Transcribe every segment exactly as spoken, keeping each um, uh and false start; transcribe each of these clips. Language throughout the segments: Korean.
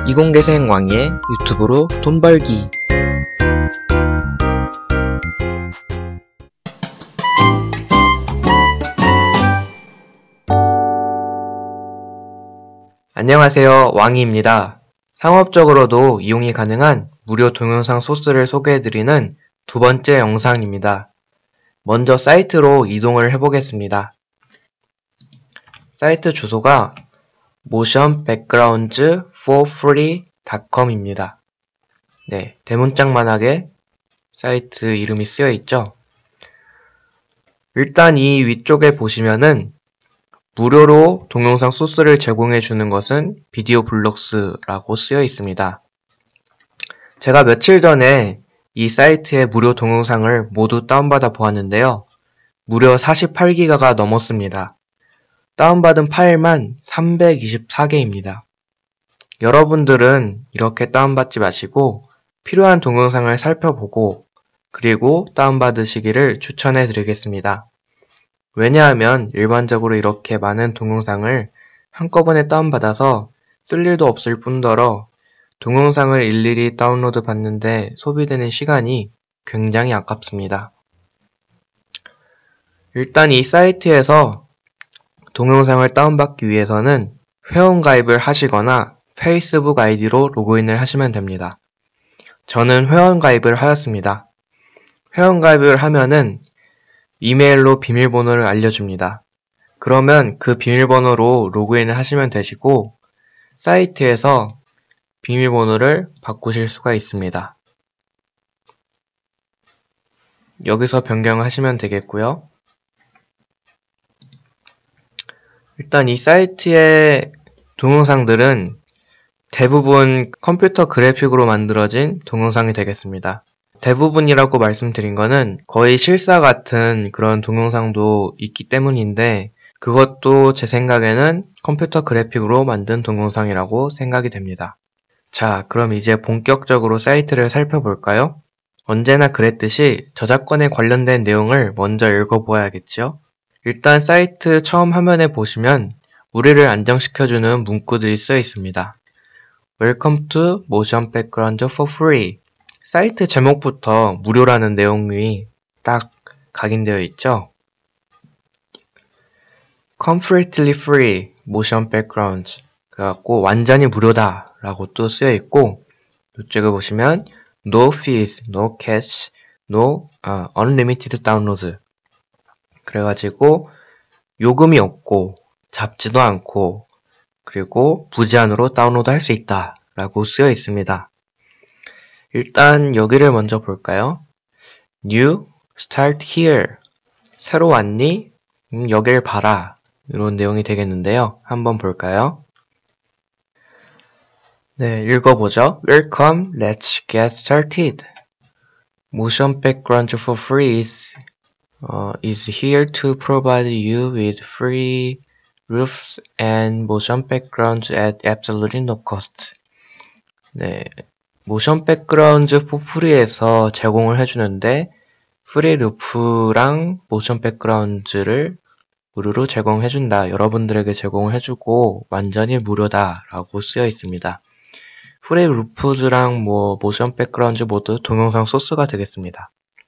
이공계생 왕의 유튜브로 돈 벌기. 안녕하세요, 왕이입니다. 상업적으로도 이용이 가능한 무료 동영상 소스를 소개해드리는 두 번째 영상입니다. 먼저 사이트로 이동을 해보겠습니다. 사이트 주소가 모션 백그라운드 포 프리 닷 컴입니다. 네, 대문짝만하게 사이트 이름이 쓰여 있죠. 일단 이 위쪽에 보시면은 무료로 동영상 소스를 제공해 주는 것은 비디오 블록스라고 쓰여 있습니다. 제가 며칠 전에 이 사이트의 무료 동영상을 모두 다운받아 보았는데요. 무려 사십팔 기가가 넘었습니다. 다운받은 파일만 삼백이십사 개입니다. 여러분들은 이렇게 다운받지 마시고 필요한 동영상을 살펴보고 그리고 다운받으시기를 추천해 드리겠습니다. 왜냐하면 일반적으로 이렇게 많은 동영상을 한꺼번에 다운받아서 쓸 일도 없을 뿐더러 동영상을 일일이 다운로드 받는데 소비되는 시간이 굉장히 아깝습니다. 일단 이 사이트에서 동영상을 다운받기 위해서는 회원가입을 하시거나 페이스북 아이디로 로그인을 하시면 됩니다. 저는 회원가입을 하였습니다. 회원가입을 하면은 이메일로 비밀번호를 알려줍니다. 그러면 그 비밀번호로 로그인을 하시면 되시고 사이트에서 비밀번호를 바꾸실 수가 있습니다. 여기서 변경하시면 되겠고요. 일단 이 사이트의 동영상들은 대부분 컴퓨터 그래픽으로 만들어진 동영상이 되겠습니다. 대부분이라고 말씀드린 거는 거의 실사 같은 그런 동영상도 있기 때문인데 그것도 제 생각에는 컴퓨터 그래픽으로 만든 동영상이라고 생각이 됩니다. 자, 그럼 이제 본격적으로 사이트를 살펴볼까요? 언제나 그랬듯이 저작권에 관련된 내용을 먼저 읽어보아야겠죠? 일단 사이트 처음 화면에 보시면 우리를 안정시켜주는 문구들이 쓰여 있습니다. Welcome to Motion Background for Free. 사이트 제목부터 무료라는 내용이 딱 각인되어 있죠. Completely Free Motion Backgrounds. 그래갖고 완전히 무료다 라고 또 쓰여 있고 이쪽에 보시면 No fees, no cash, no uh, unlimited download. 그래가지고 요금이 없고 잡지도 않고 그리고 무제한으로 다운로드 할 수 있다 라고 쓰여 있습니다. 일단 여기를 먼저 볼까요? New, start here. 새로 왔니? 음, 여길 봐라. 이런 내용이 되겠는데요. 한번 볼까요? 네, 읽어보죠. Welcome, let's get started. Motion Background for Free is, uh, is here to provide you with free roofs and motion backgrounds at absolutely no cost. 네, 모션 백그라운드 포 프리에서 제공을 해주는데 프리 루프랑 모션 백그라운드를 무료로 제공해준다. 여러분들에게 제공해주고 완전히 무료다 라고 쓰여 있습니다. 프리 루프즈랑 뭐 모션 백그라운드 모두 동영상 소스가 되겠습니다.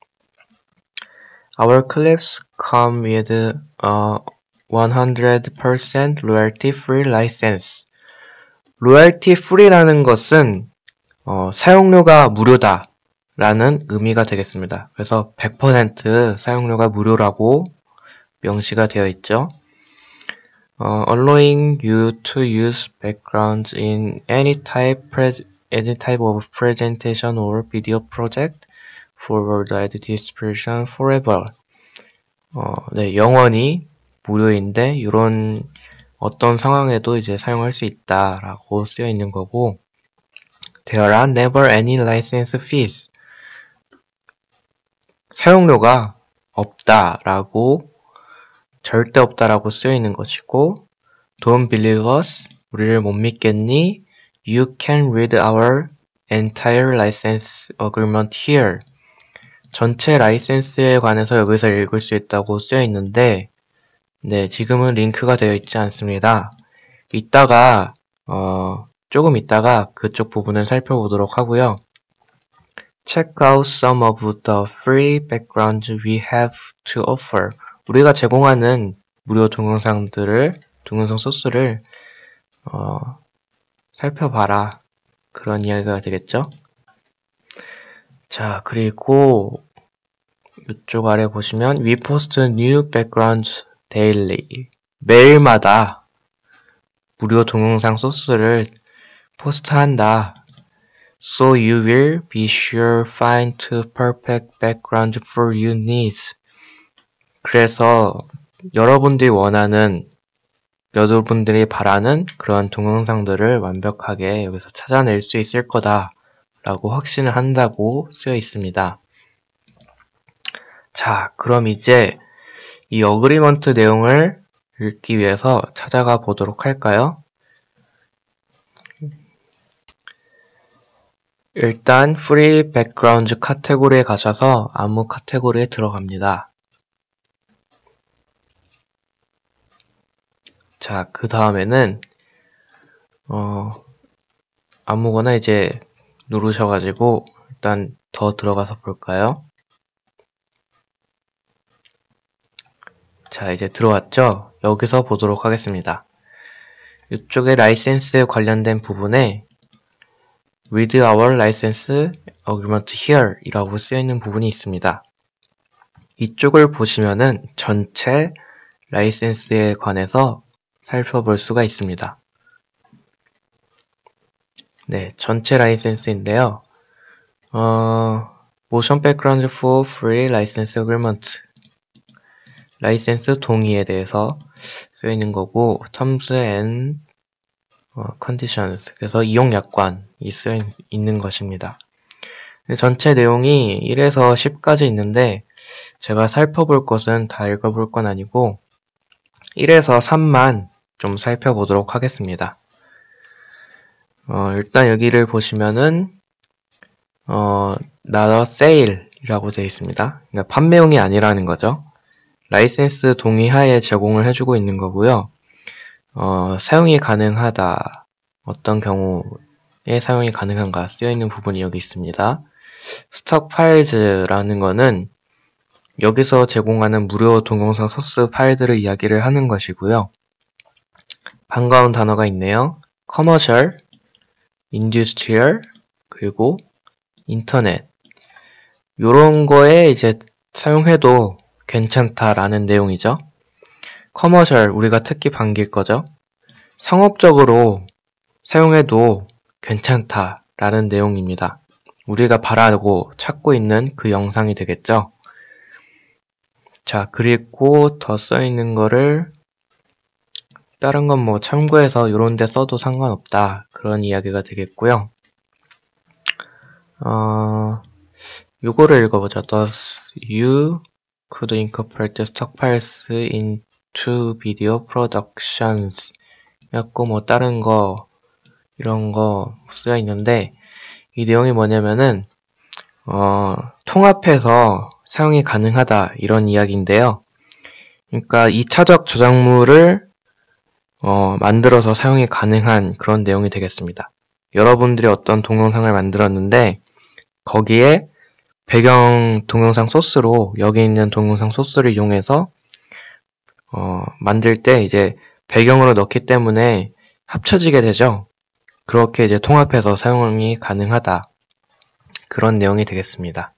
Our clips come with a one hundred percent royalty free license. royalty free라는 것은 어, 사용료가 무료다 라는 의미가 되겠습니다. 그래서 백 퍼센트 사용료가 무료라고 명시가 되어 있죠. 어, allowing you to use backgrounds in any type, any type of presentation or video project for worldwide distribution forever. 어, 네, 영원히 무료인데 이런 어떤 상황에도 이제 사용할 수 있다라고 쓰여 있는 거고 There are never any license fees. 사용료가 없다라고 절대 없다라고 쓰여 있는 것이고 Don't believe us. 우리를 못 믿겠니? You can read our entire license agreement here. 전체 라이센스에 관해서 여기서 읽을 수 있다고 쓰여 있는데 네, 지금은 링크가 되어 있지 않습니다. 이따가 어, 조금 있다가 그쪽 부분을 살펴보도록 하고요. Check out some of the free backgrounds we have to offer. 우리가 제공하는 무료 동영상들을, 동영상 소스를 어, 살펴봐라. 그런 이야기가 되겠죠. 자, 그리고 이쪽 아래 보시면 We post new backgrounds daily. 매일마다 무료 동영상 소스를 포스트한다. So you will be sure find the perfect background for your needs. 그래서 여러분들이 원하는, 여러분들이 바라는 그런 동영상들을 완벽하게 여기서 찾아낼 수 있을 거다 라고 확신을 한다고 쓰여 있습니다. 자, 그럼 이제 이 어그리먼트 내용을 읽기 위해서 찾아가 보도록 할까요? 일단 프리 백그라운드 카테고리에 가셔서 아무 카테고리에 들어갑니다. 자, 그 다음에는 어, 아무거나 이제 누르셔가지고 일단 더 들어가서 볼까요? 자, 이제 들어왔죠? 여기서 보도록 하겠습니다. 이쪽에 라이센스에 관련된 부분에 Read our license agreement here 이라고 쓰여있는 부분이 있습니다. 이쪽을 보시면은 전체 라이센스에 관해서 살펴볼 수가 있습니다. 네, 전체 라이센스인데요. 어, Motion Background for Free License Agreement 라이센스 동의에 대해서 쓰여있는 거고 Terms and Conditions 그래서 이용약관이 쓰여있는 것입니다. 전체 내용이 일에서 십까지 있는데 제가 살펴볼 것은 다 읽어볼 건 아니고 일에서 삼만 좀 살펴보도록 하겠습니다. 어, 일단 여기를 보시면은 어, not a sale 이라고 되어 있습니다. 그러니까 판매용이 아니라는 거죠. 라이센스 동의하에 제공을 해주고 있는 거고요. 어, 사용이 가능하다. 어떤 경우에 사용이 가능한가 쓰여있는 부분이 여기 있습니다. 스톡 파일즈라는 거는 여기서 제공하는 무료 동영상 소스 파일들을 이야기를 하는 것이고요. 반가운 단어가 있네요. 커머셜, 인더스트리얼, 그리고 인터넷. 요런 거에 이제 사용해도 괜찮다라는 내용이죠. 커머셜, 우리가 특히 반길 거죠. 상업적으로 사용해도 괜찮다라는 내용입니다. 우리가 바라고 찾고 있는 그 영상이 되겠죠. 자, 그리고 더 써있는 거를 다른 건 뭐 참고해서 이런 데 써도 상관없다. 그런 이야기가 되겠고요. 어, 요거를 읽어보죠. Thus, you could incorporate stock files into video productions. 였고 뭐 다른 거 이런 거 쓰여 있는데 이 내용이 뭐냐면은 어, 통합해서 사용이 가능하다 이런 이야기인데요. 그러니까 이 차적 저작물을 어, 만들어서 사용이 가능한 그런 내용이 되겠습니다. 여러분들이 어떤 동영상을 만들었는데 거기에 배경 동영상 소스로 여기 있는 동영상 소스를 이용해서 어, 만들 때 이제 배경으로 넣기 때문에 합쳐지게 되죠. 그렇게 이제 통합해서 사용이 가능하다. 그런 내용이 되겠습니다.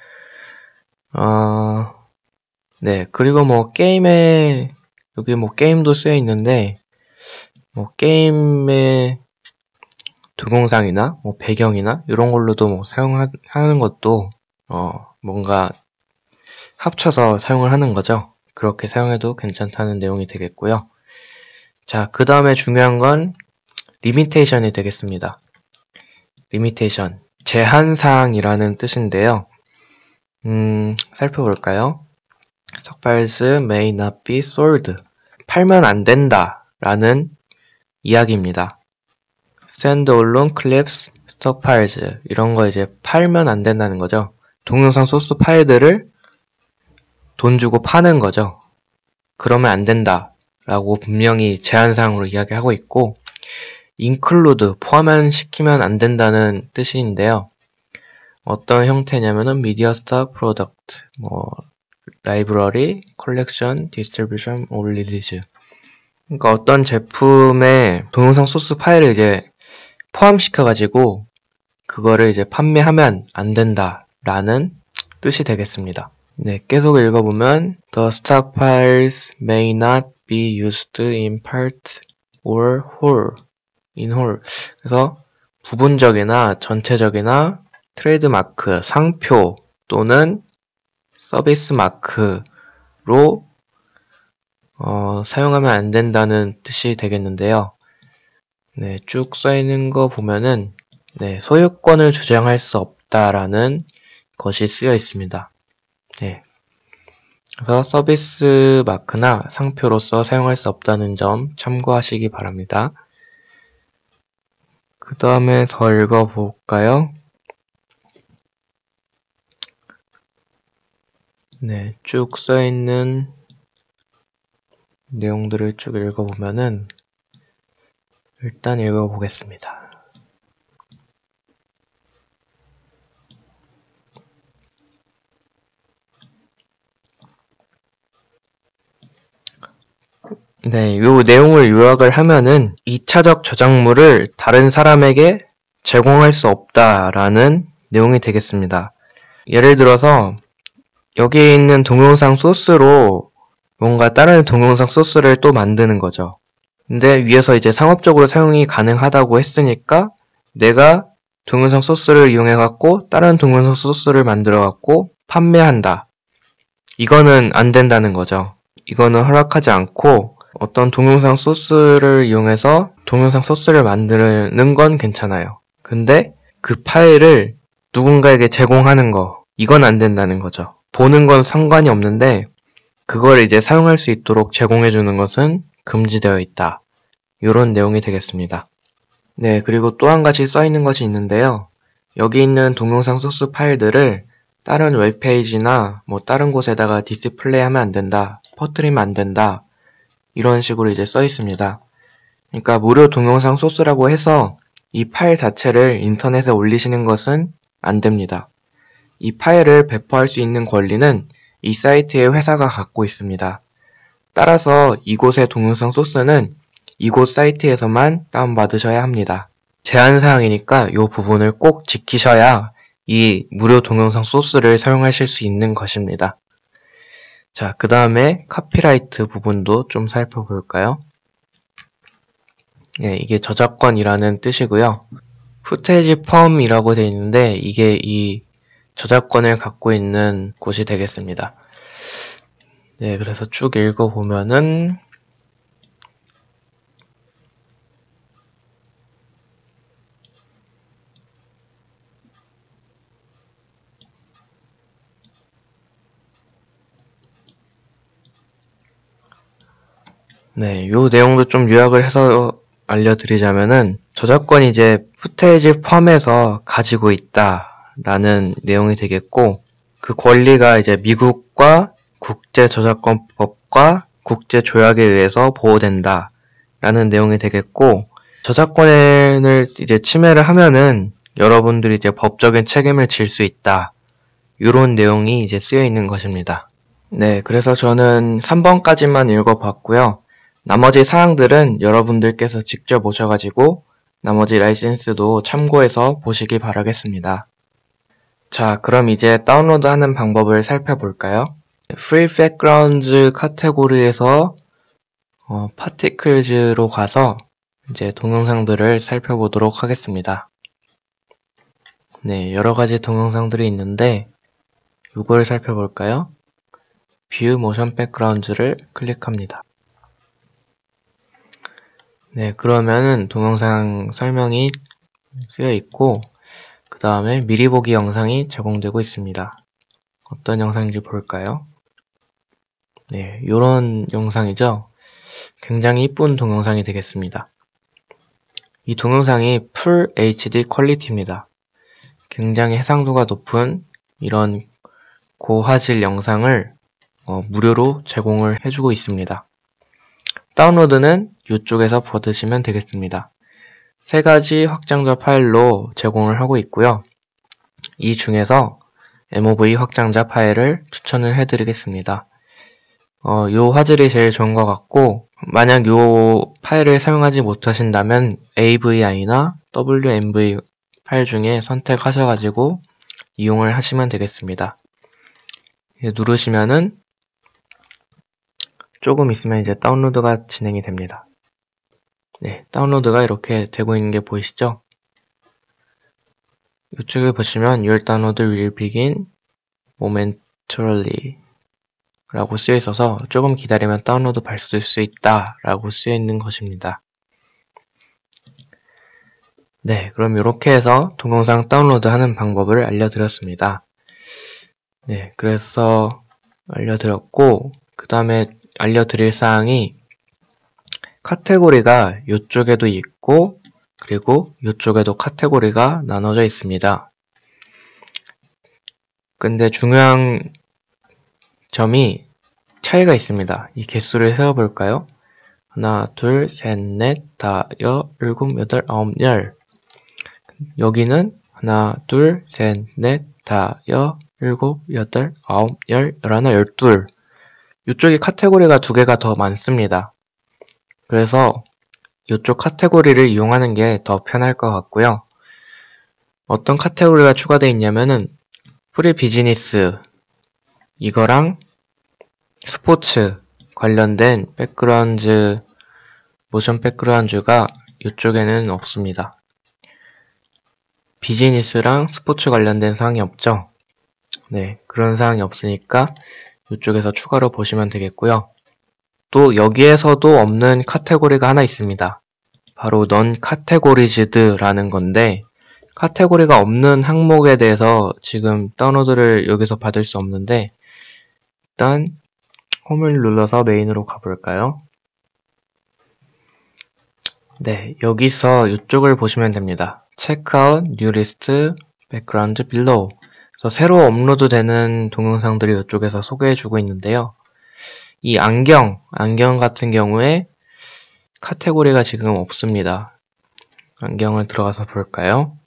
어, 네, 그리고 뭐 게임에 여기 뭐 게임도 쓰여 있는데 뭐 게임의 동영상이나 뭐 배경이나 이런 걸로도 뭐 사용하는 것도 어, 뭔가 합쳐서 사용을 하는 거죠. 그렇게 사용해도 괜찮다는 내용이 되겠고요. 자, 그 다음에 중요한 건 리미테이션이 되겠습니다. 리미테이션, 제한사항이라는 뜻인데요. 음, 살펴볼까요? Stock files may not be sold. 팔면 안 된다 라는 이야기입니다. Standalone clips, stock files 이런 거 이제 팔면 안 된다는 거죠. 동영상 소스 파일들을 돈 주고 파는 거죠. 그러면 안 된다 라고 분명히 제한사항으로 이야기하고 있고 include, 포함시키면 안 된다는 뜻인데요. 어떤 형태냐면은 media stock product, 뭐 library, collection, distribution, or release. 그러니까 어떤 제품의 동영상 소스 파일을 이제 포함시켜가지고 그거를 이제 판매하면 안 된다라는 뜻이 되겠습니다. 네, 계속 읽어보면 The stock files may not be used in part or whole. in whole. 그래서 부분적이나 전체적이나 트레이드마크, 상표 또는 서비스 마크로 어, 사용하면 안 된다는 뜻이 되겠는데요. 네, 쭉 써있는 거 보면은 네, 소유권을 주장할 수 없다라는 것이 쓰여 있습니다. 네. 그래서 서비스 마크나 상표로서 사용할 수 없다는 점 참고하시기 바랍니다. 그 다음에 더 읽어볼까요? 네, 쭉 써있는 내용들을 쭉 읽어보면은 일단 읽어보겠습니다. 네, 요 내용을 요약을 하면은 이차적 저작물을 다른 사람에게 제공할 수 없다라는 내용이 되겠습니다. 예를 들어서 여기 있는 동영상 소스로 뭔가 다른 동영상 소스를 또 만드는 거죠. 근데 위에서 이제 상업적으로 사용이 가능하다고 했으니까 내가 동영상 소스를 이용해 갖고 다른 동영상 소스를 만들어 갖고 판매한다. 이거는 안 된다는 거죠. 이거는 허락하지 않고 어떤 동영상 소스를 이용해서 동영상 소스를 만드는 건 괜찮아요. 근데 그 파일을 누군가에게 제공하는 거, 이건 안 된다는 거죠. 보는 건 상관이 없는데 그걸 이제 사용할 수 있도록 제공해 주는 것은 금지되어 있다. 이런 내용이 되겠습니다. 네, 그리고 또 한 가지 써 있는 것이 있는데요. 여기 있는 동영상 소스 파일들을 다른 웹페이지나 뭐 다른 곳에다가 디스플레이 하면 안 된다. 퍼뜨리면 안 된다. 이런 식으로 이제 써 있습니다. 그러니까 무료 동영상 소스라고 해서 이 파일 자체를 인터넷에 올리시는 것은 안 됩니다. 이 파일을 배포할 수 있는 권리는 이 사이트의 회사가 갖고 있습니다. 따라서 이곳의 동영상 소스는 이곳 사이트에서만 다운받으셔야 합니다. 제한사항이니까 이 부분을 꼭 지키셔야 이 무료 동영상 소스를 사용하실 수 있는 것입니다. 자, 그 다음에 카피라이트 부분도 좀 살펴볼까요? 네, 이게 저작권이라는 뜻이고요. 후테이지 펌이라고 되어 있는데 이게 이 저작권을 갖고 있는 곳이 되겠습니다. 네, 그래서 쭉 읽어보면은 네, 요 내용도 좀 요약을 해서 알려드리자면은 저작권이 이제 후테이지 펌에서 가지고 있다라는 내용이 되겠고 그 권리가 이제 미국과 국제저작권법과 국제조약에 의해서 보호된다 라는 내용이 되겠고 저작권을 이제 침해를 하면은 여러분들이 이제 법적인 책임을 질 수 있다 이런 내용이 이제 쓰여 있는 것입니다. 네, 그래서 저는 삼 번까지만 읽어봤고요. 나머지 사항들은 여러분들께서 직접 오셔가지고 나머지 라이센스도 참고해서 보시기 바라겠습니다. 자, 그럼 이제 다운로드하는 방법을 살펴볼까요? Free Backgrounds 카테고리에서 어, Particles로 가서 이제 동영상들을 살펴보도록 하겠습니다. 네, 여러가지 동영상들이 있는데 이걸 살펴볼까요? View Motion Backgrounds를 클릭합니다. 네, 그러면은 동영상 설명이 쓰여 있고 그 다음에 미리 보기 영상이 제공되고 있습니다. 어떤 영상인지 볼까요? 네, 요런 영상이죠. 굉장히 이쁜 동영상이 되겠습니다. 이 동영상이 풀 에이치디 퀄리티입니다. 굉장히 해상도가 높은 이런 고화질 영상을 어, 무료로 제공을 해주고 있습니다. 다운로드는 이쪽에서 받으시면 되겠습니다. 세 가지 확장자 파일로 제공을 하고 있고요. 이 중에서 엠오브이 확장자 파일을 추천을 해드리겠습니다. 어, 요 화질이 제일 좋은 것 같고, 만약 요 파일을 사용하지 못하신다면 에이브이아이나 더블유엠브이 파일 중에 선택하셔가지고 이용을 하시면 되겠습니다. 누르시면은 조금 있으면 이제 다운로드가 진행이 됩니다. 네, 다운로드가 이렇게 되고 있는 게 보이시죠? 이쪽에 보시면 Your download will begin momentarily 라고 쓰여 있어서 조금 기다리면 다운로드 받을 수 있다 라고 쓰여 있는 것입니다. 네, 그럼 이렇게 해서 동영상 다운로드 하는 방법을 알려드렸습니다. 네, 그래서 알려드렸고, 그 다음에 알려드릴 사항이 카테고리가 이쪽에도 있고, 그리고 이쪽에도 카테고리가 나눠져 있습니다. 근데 중요한 점이 차이가 있습니다. 이 개수를 세어볼까요? 하나, 둘, 셋, 넷, 다, 여, 일곱, 여덟, 아홉, 열. 여기는 하나, 둘, 셋, 넷, 다, 여, 일곱, 여덟, 아홉, 열, 열하나, 열둘. 이쪽에 카테고리가 두 개가 더 많습니다. 그래서 이쪽 카테고리를 이용하는 게 더 편할 것 같고요. 어떤 카테고리가 추가되어 있냐면은 프리 비즈니스 이거랑 스포츠 관련된 백그라운드, 모션 백그라운드가 이쪽에는 없습니다. 비즈니스랑 스포츠 관련된 사항이 없죠. 네, 그런 사항이 없으니까 이쪽에서 추가로 보시면 되겠고요. 또 여기에서도 없는 카테고리가 하나 있습니다. 바로 non categories라는 건데, 카테고리가 없는 항목에 대해서 지금 다운로드를 여기서 받을 수 없는데, 일단 홈을 눌러서 메인으로 가볼까요? 네, 여기서 이쪽을 보시면 됩니다. Checkout New List Background Below. 그래서 새로 업로드 되는 동영상들이 이쪽에서 소개해주고 있는데요. 이 안경, 안경 같은 경우에 카테고리가 지금 없습니다. 안경을 들어가서 볼까요?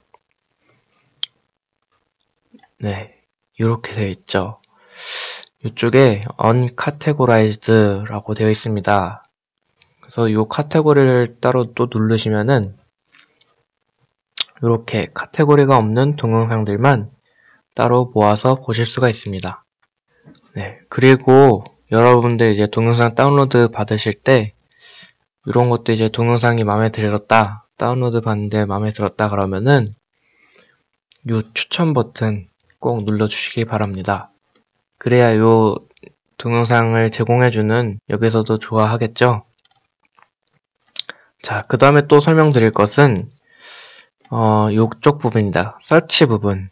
네, 이렇게 되어 있죠. 이쪽에 uncategorized라고 되어 있습니다. 그래서 이 카테고리를 따로 또 누르시면은 이렇게 카테고리가 없는 동영상들만 따로 모아서 보실 수가 있습니다. 네, 그리고 여러분들 이제 동영상 다운로드 받으실 때 이런 것도 이제 동영상이 마음에 들었다, 다운로드 받는데 마음에 들었다 그러면은 이 추천 버튼 꼭 눌러주시기 바랍니다. 그래야 이 동영상을 제공해주는 여기서도 좋아하겠죠? 자, 그 다음에 또 설명드릴 것은 어, 이쪽 부분입니다. 서치 부분.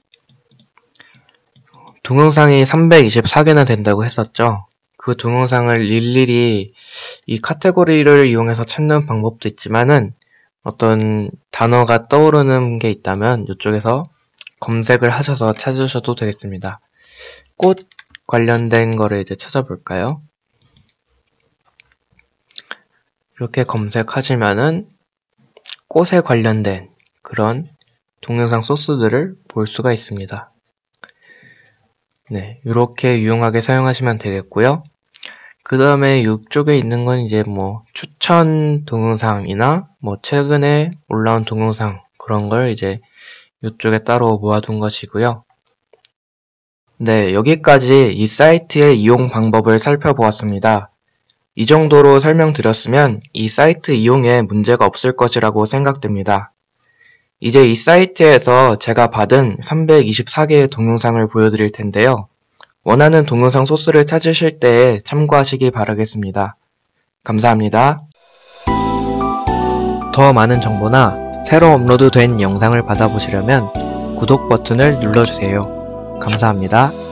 동영상이 삼백이십사 개나 된다고 했었죠. 그 동영상을 일일이 이 카테고리를 이용해서 찾는 방법도 있지만은 어떤 단어가 떠오르는 게 있다면 이쪽에서 검색을 하셔서 찾으셔도 되겠습니다. 꽃 관련된 거를 이제 찾아볼까요? 이렇게 검색하시면은 꽃에 관련된 그런 동영상 소스들을 볼 수가 있습니다. 네, 이렇게 유용하게 사용하시면 되겠고요. 그 다음에 이쪽에 있는 건 이제 뭐 추천 동영상이나 뭐 최근에 올라온 동영상 그런 걸 이제 이쪽에 따로 모아둔 것이고요. 네, 여기까지 이 사이트의 이용 방법을 살펴보았습니다. 이 정도로 설명드렸으면 이 사이트 이용에 문제가 없을 것이라고 생각됩니다. 이제 이 사이트에서 제가 받은 삼백이십사 개의 동영상을 보여드릴 텐데요. 원하는 동영상 소스를 찾으실 때 참고하시기 바라겠습니다. 감사합니다. 더 많은 정보나 새로 업로드된 영상을 받아보시려면 구독 버튼을 눌러주세요. 감사합니다.